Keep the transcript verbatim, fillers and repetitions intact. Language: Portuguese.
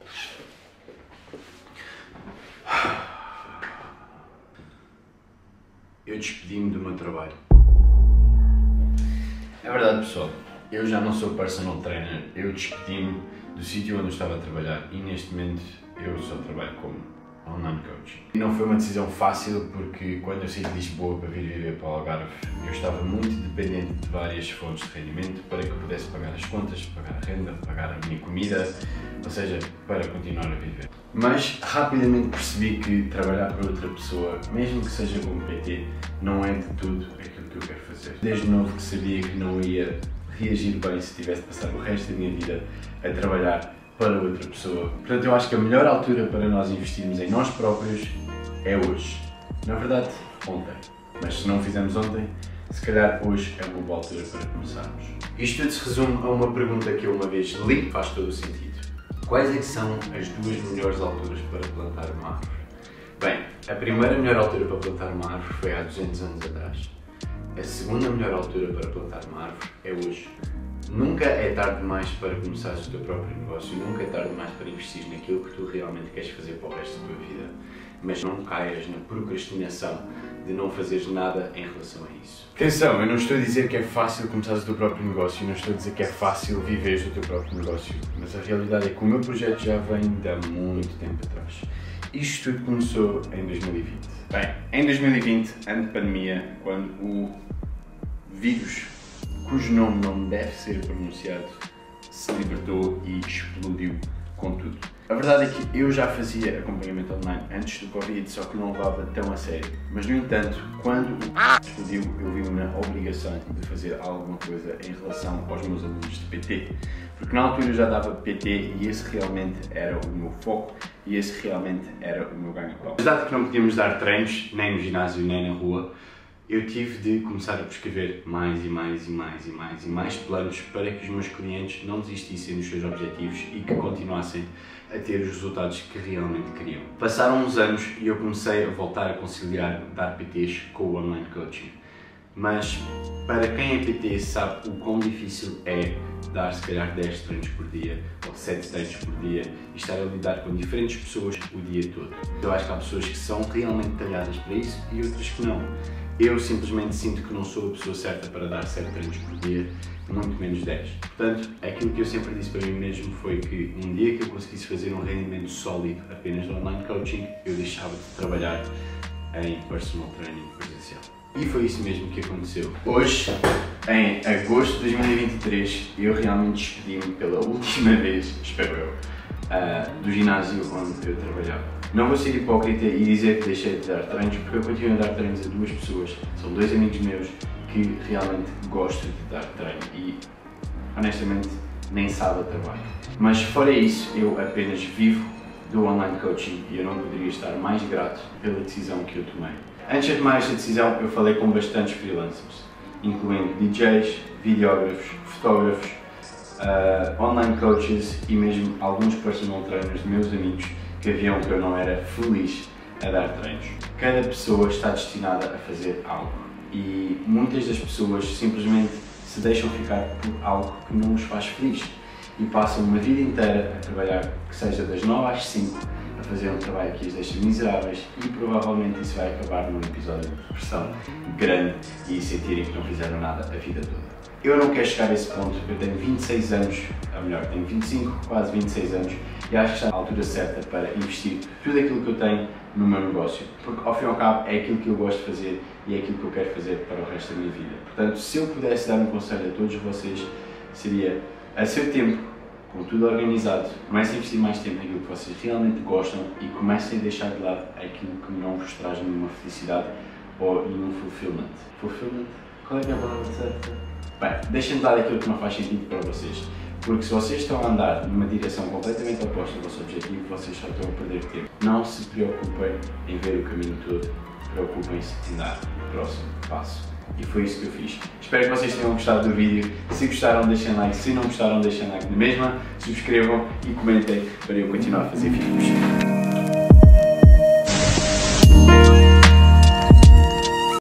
Eu despedi-me do meu trabalho. É verdade, pessoal, eu já não sou personal trainer, eu despedi-me do sítio onde eu estava a trabalhar e neste momento eu só trabalho como online coach. E não foi uma decisão fácil porque quando eu saí de Lisboa para vir viver para o Algarve, eu estava muito dependente de várias fontes de rendimento para que eu pudesse pagar as contas, pagar a renda, pagar a minha comida, ou seja, para continuar a viver. Mas rapidamente percebi que trabalhar para outra pessoa, mesmo que seja como P T, não é de tudo aquilo que eu quero fazer. Desde novo que sabia que não ia reagir bem se tivesse de passar o resto da minha vida a trabalhar para outra pessoa. Portanto, eu acho que a melhor altura para nós investirmos em nós próprios é hoje. Na verdade, ontem. Mas se não o fizemos ontem, se calhar hoje é uma boa altura para começarmos. Isto tudo se resume a uma pergunta que eu uma vez li, faz todo o sentido. Quais é que são as duas melhores alturas para plantar uma árvore? Bem, a primeira melhor altura para plantar uma árvore foi há duzentos anos atrás. A segunda melhor altura para plantar uma árvore é hoje. Nunca é tarde demais para começares o teu próprio negócio, nunca é tarde demais para investir naquilo que tu realmente queres fazer para o resto da tua vida, mas não caias na procrastinação de não fazeres nada em relação a isso. Atenção, eu não estou a dizer que é fácil começares o teu próprio negócio, não estou a dizer que é fácil viveres o teu próprio negócio, mas a realidade é que o meu projeto já vem de há muito tempo atrás. Isto tudo começou em dois mil e vinte. Bem, em dois mil e vinte, ano de pandemia, quando o vírus, cujo nome não deve ser pronunciado, se libertou e explodiu com tudo. A verdade é que eu já fazia acompanhamento online antes do Covid, só que não levava tão a sério. Mas, no entanto, quando o explodiu, eu vi-me na obrigação de fazer alguma coisa em relação aos meus alunos de P T. Porque na altura eu já dava P T e esse realmente era o meu foco e esse realmente era o meu ganho-pão. Apesar de que não podíamos dar treinos, nem no ginásio, nem na rua, eu tive de começar a prescrever mais e mais e mais e mais e mais planos para que os meus clientes não desistissem dos seus objetivos e que continuassem a ter os resultados que realmente queriam. Passaram uns anos e eu comecei a voltar a conciliar dar P Ts com o online coaching. Mas para quem é P T sabe o quão difícil é dar se calhar dez treinos por dia ou sete treinos por dia e estar a lidar com diferentes pessoas o dia todo. Eu acho que há pessoas que são realmente talhadas para isso e outras que não. Eu simplesmente sinto que não sou a pessoa certa para dar sete treinos por dia, muito menos dez. Portanto, aquilo que eu sempre disse para mim mesmo foi que um dia que eu conseguisse fazer um rendimento sólido apenas no online coaching, eu deixava de trabalhar em personal training presencial. E foi isso mesmo que aconteceu. Hoje, em agosto de dois mil e vinte e três, eu realmente despedi-me pela última vez, espero eu, uh, do ginásio onde eu trabalhava. Não vou ser hipócrita e dizer que deixei de dar treinos, porque eu continuo a dar treinos a duas pessoas, são dois amigos meus que realmente gosto de dar treino e, honestamente, nem sábado trabalho. Mas fora isso, eu apenas vivo do online coaching e eu não poderia estar mais grato pela decisão que eu tomei. Antes de tomar esta decisão, eu falei com bastantes freelancers, incluindo D Js, videógrafos, fotógrafos, uh, online coaches e mesmo alguns personal trainers de meus amigos que viam que eu não era feliz a dar treinos. Cada pessoa está destinada a fazer algo e muitas das pessoas simplesmente se deixam ficar por algo que não os faz feliz e passam uma vida inteira a trabalhar, que seja das nove às cinco, a fazer um trabalho que os deixa miseráveis e provavelmente isso vai acabar num episódio de depressão grande e sentirem que não fizeram nada a vida toda. Eu não quero chegar a esse ponto, eu tenho vinte e seis anos, ou melhor, tenho vinte e cinco, quase vinte e seis anos e acho que está à altura certa para investir tudo aquilo que eu tenho no meu negócio, porque ao fim e ao cabo é aquilo que eu gosto de fazer e é aquilo que eu quero fazer para o resto da minha vida. Portanto, se eu pudesse dar um conselho a todos vocês, seria a seu tempo, com tudo organizado, comecem a investir mais tempo naquilo que vocês realmente gostam e comecem a deixar de lado aquilo que não vos traz nenhuma felicidade ou nenhum fulfillment. Fulfillment? Qual é que é a palavra certa? Bem, deixem de lado aquilo que não faz sentido para vocês, porque se vocês estão a andar numa direção completamente oposta ao vosso objetivo, vocês só estão a perder tempo. Não se preocupem em ver o caminho todo, preocupem-se em dar o próximo passo. E foi isso que eu fiz. Espero que vocês tenham gostado do vídeo. Se gostaram, deixem like. Se não gostaram, deixem like na mesma. Subscrevam e comentem para eu continuar a fazer vídeos.